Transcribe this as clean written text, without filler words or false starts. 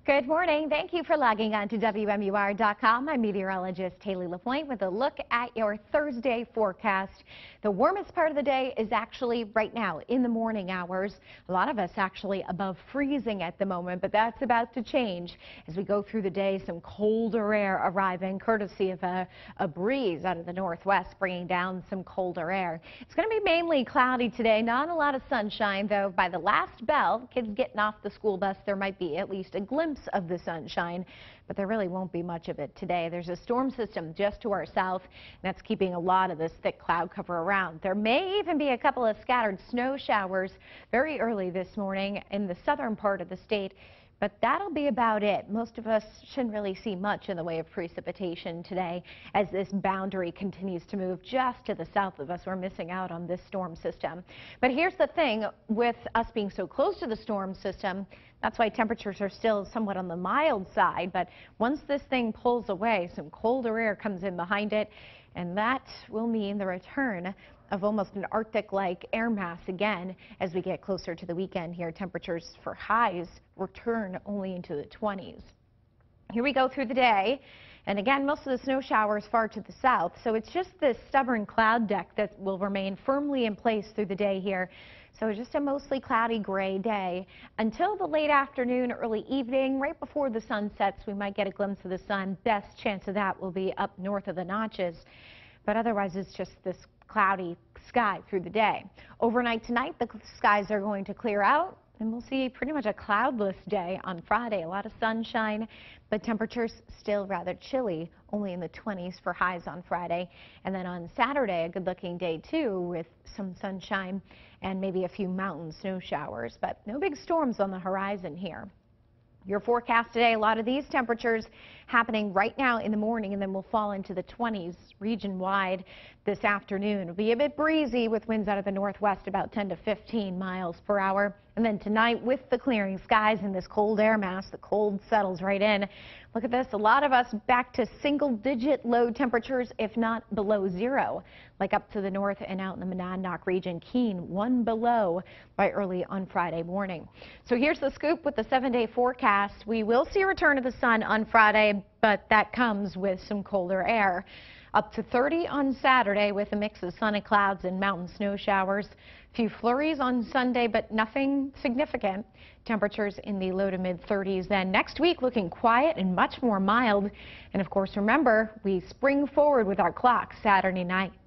Good morning. Thank you for logging on to WMUR.com. I'm meteorologist Haley LaPointe with a look at your Thursday forecast. The warmest part of the day is actually right now in the morning hours. A lot of us actually above freezing at the moment, but that's about to change as we go through the day. Some colder air arriving courtesy of a breeze out of the northwest, bringing down some colder air. It's going to be mainly cloudy today. Not a lot of sunshine, though. By the last bell, kids getting off the school bus, there might be at least a glimpse of the sunshine, but there really won't be much of it today. There's a storm system just to our south, and that's keeping a lot of this thick cloud cover around. There may even be a couple of scattered snow showers very early this morning in the southern part of the state, but that'll be about it. Most of us shouldn't really see much in the way of precipitation today as this boundary continues to move just to the south of us. We're missing out on this storm system. But here's the thing, with us being so close to the storm system, that's why temperatures are still somewhat on the mild side. But once this thing pulls away, some colder air comes in behind it, and that will mean the return of almost an Arctic-like air mass again as we get closer to the weekend here. Temperatures for highs return only into the 20s. Here we go through the day. And again, most of the snow showers far to the south. So it's just this stubborn cloud deck that will remain firmly in place through the day here. So just a mostly cloudy gray day until the late afternoon, early evening. Right before the sun sets, we might get a glimpse of the sun. Best chance of that will be up north of the Notches. But otherwise, it's just this cloudy sky through the day. Overnight tonight, the skies are going to clear out, and we'll see pretty much a cloudless day on Friday. A lot of sunshine, but temperatures still rather chilly, only in the 20s for highs on Friday. And then on Saturday, a good-looking day, too, with some sunshine and maybe a few mountain snow showers, but no big storms on the horizon here. Your forecast today, a lot of these temperatures happening right now in the morning, and then we'll fall into the 20s region-wide this afternoon. It'll be a bit breezy with winds out of the northwest about 10 to 15 miles per hour. And then tonight, with the clearing skies and this cold air mass, the cold settles right in. Look at this. A lot of us back to single-digit low temperatures, if not below zero, like up to the north and out in the Monadnock region. Keene, 1 below by early on Friday morning. So here's the scoop with the 7-day forecast. We will see a return of the sun on Friday, but that comes with some colder air. Up to 30 on Saturday with a mix of sun and clouds and mountain snow showers. A few flurries on Sunday, but nothing significant. Temperatures in the low to mid 30s. Then next week looking quiet and much more mild. And of course, remember, we spring forward with our clock Saturday night.